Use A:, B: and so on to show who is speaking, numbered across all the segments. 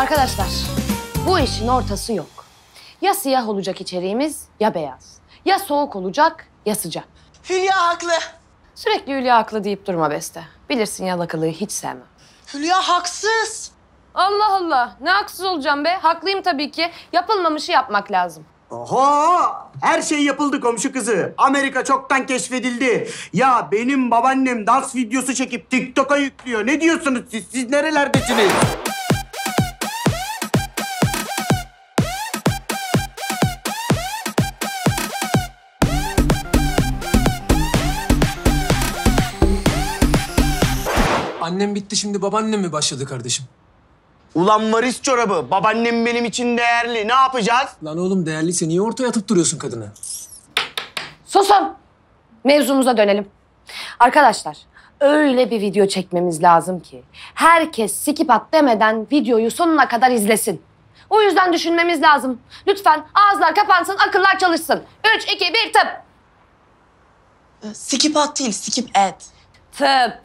A: Arkadaşlar, bu işin ortası yok. Ya siyah olacak içeriğimiz ya beyaz. Ya soğuk olacak ya sıcak.
B: Hülya haklı.
A: Sürekli Hülya haklı deyip durma Beste. Bilirsin yalakalığı hiç sevmem.
B: Hülya haksız.
A: Allah Allah, ne haksız olacağım be? Haklıyım tabii ki. Yapılmamışı yapmak lazım.
C: Oho! Her şey yapıldı komşu kızı. Amerika çoktan keşfedildi. Ya benim babaannem dans videosu çekip TikTok'a yüklüyor. Ne diyorsunuz siz? Siz nerelerdesiniz?
D: Annem bitti, şimdi babaannem mi başladı kardeşim?
C: Ulan varis çorabı. Babaannem benim için değerli. Ne yapacağız?
D: Lan oğlum, değerliyse niye ortaya atıp duruyorsun kadını?
A: Susun! Mevzumuza dönelim. Arkadaşlar, öyle bir video çekmemiz lazım ki herkes skip at demeden videoyu sonuna kadar izlesin. O yüzden düşünmemiz lazım. Lütfen ağızlar kapansın, akıllar çalışsın. 3, 2, 1, tıp!
B: Skip at değil, skip et.
A: Tıp!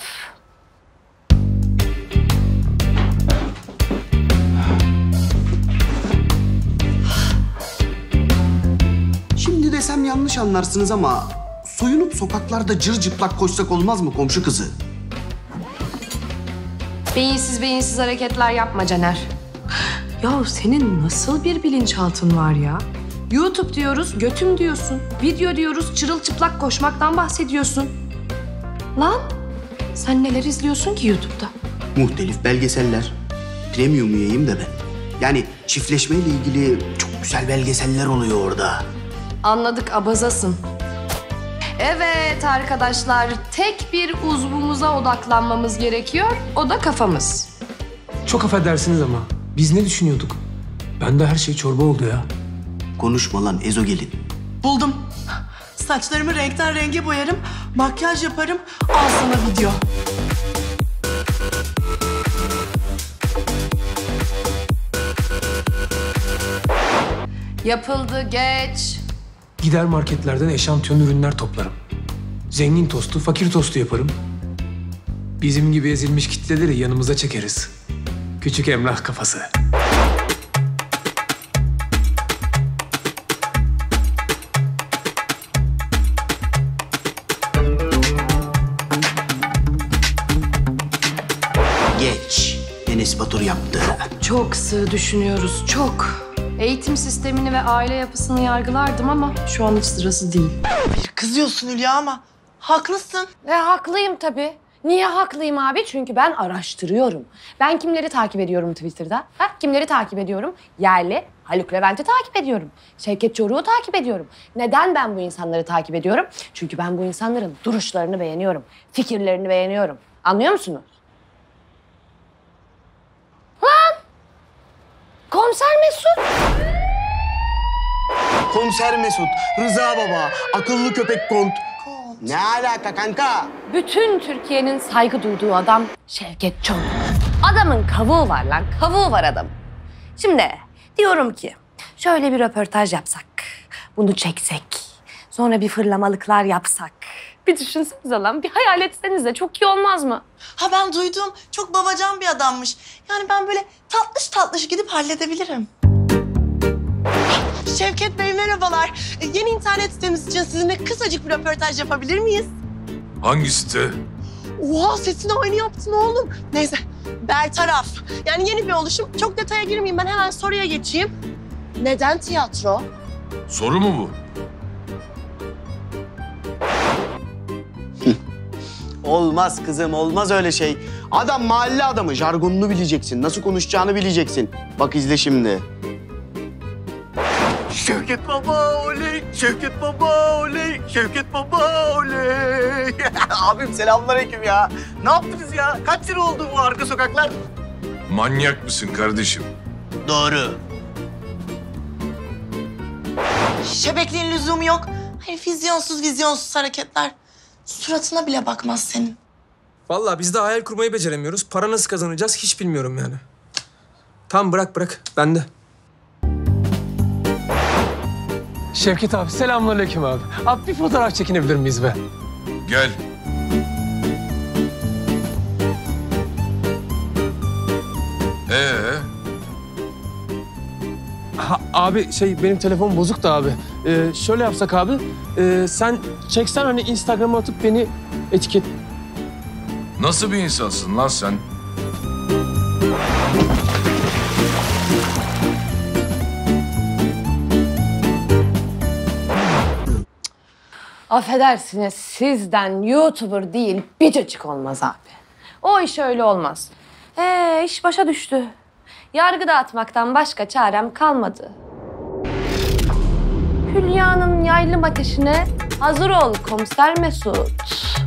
C: Şimdi desem yanlış anlarsınız ama soyunup sokaklarda cırcıplak koşsak olmaz mı komşu kızı?
A: Beyinsiz hareketler yapma Caner.
E: Ya senin nasıl bir bilinçaltın var ya? YouTube diyoruz, götüm diyorsun. Video diyoruz, çırılçıplak koşmaktan bahsediyorsun. Lan, sen neler izliyorsun ki YouTube'da?
C: Muhtelif belgeseller. Premium üyeyim de ben. Yani çiftleşmeyle ilgili çok güzel belgeseller oluyor orada.
E: Anladık, abazasın. Evet arkadaşlar, tek bir uzvumuza odaklanmamız gerekiyor. O da kafamız.
D: Çok affedersiniz ama biz ne düşünüyorduk? Bende her şey çorba oldu ya.
C: Konuşma lan Ezo gelin.
B: Buldum. Saçlarımı renkten renge boyarım, makyaj yaparım, al sana video.
E: Yapıldı, geç.
D: Gider marketlerden eşantiyon ürünler toplarım. Zengin tostu, fakir tostu yaparım. Bizim gibi ezilmiş kitleleri yanımıza çekeriz. Küçük Emrah kafası.
C: Geç. Enes Batur yaptı.
E: Çok sığ düşünüyoruz, çok. Eğitim sistemini ve aile yapısını yargılardım ama şu an hiç sırası değil.
B: Kızıyorsun Hülya ama haklısın.
A: Haklıyım tabii. Niye haklıyım abi? Çünkü ben araştırıyorum. Ben kimleri takip ediyorum Twitter'da? Kimleri takip ediyorum? Yerli Haluk Levent'i takip ediyorum. Şevket Çoruh'u takip ediyorum. Neden ben bu insanları takip ediyorum? Çünkü ben bu insanların duruşlarını beğeniyorum. Fikirlerini beğeniyorum. Anlıyor musunuz? Lan! Komiser Mesut!
C: Komiser Mesut, Rıza Baba, akıllı köpek kont. Ne alaka kanka?
A: Bütün Türkiye'nin saygı duyduğu adam Şevket Çoruh. Adamın kavuğu var lan, kavuğu var adam. Şimdi diyorum ki şöyle bir röportaj yapsak, bunu çeksek, sonra bir fırlamalıklar yapsak. Bir düşünsenize lan, bir hayal etsenize, çok iyi olmaz mı?
B: Ha ben duydum, çok babacan bir adammış. Yani ben böyle tatlış tatlış gidip halledebilirim. Şevket Bey merhabalar. Yeni internet sitemiz için sizinle kısacık bir röportaj yapabilir miyiz?
F: Hangi site?
B: Oha sesini aynı yaptın oğlum. Neyse bertaraf. Yani yeni bir oluşum. Çok detaya girmeyeyim, ben hemen soruya geçeyim. Neden tiyatro?
F: Soru mu bu?
C: Olmaz kızım, olmaz öyle şey. Adam mahalle adamı, jargonunu bileceksin. Nasıl konuşacağını bileceksin. Bak izle şimdi. Şevket Baba oley, Şevket Baba oley, Şevket Baba oley. Abim selamünaleyküm ya. Ne yaptınız ya? Kaç sene oldu bu arka sokaklar?
F: Manyak mısın kardeşim?
C: Doğru.
B: Şebekliğin lüzumu yok. Hayır, vizyonsuz hareketler. Suratına bile bakmaz senin.
D: Vallahi biz de hayal kurmayı beceremiyoruz. Para nasıl kazanacağız hiç bilmiyorum yani. Tamam bırak, bende. Şevket abi, selamünaleyküm abi. Abi bir fotoğraf çekinebilir miyiz be?
F: Gel.
G: Abi benim telefon bozuk da abi. Şöyle yapsak abi. Sen çeksen hani Instagram'a atıp beni etiket...
F: Nasıl bir insansın lan sen?
A: Affedersiniz, sizden YouTuber değil bir cacık olmaz abi. O iş öyle olmaz. İş başa düştü. Yargı dağıtmaktan başka çarem kalmadı. Hülya'nın yaylım ateşine hazır ol komiser Mesut.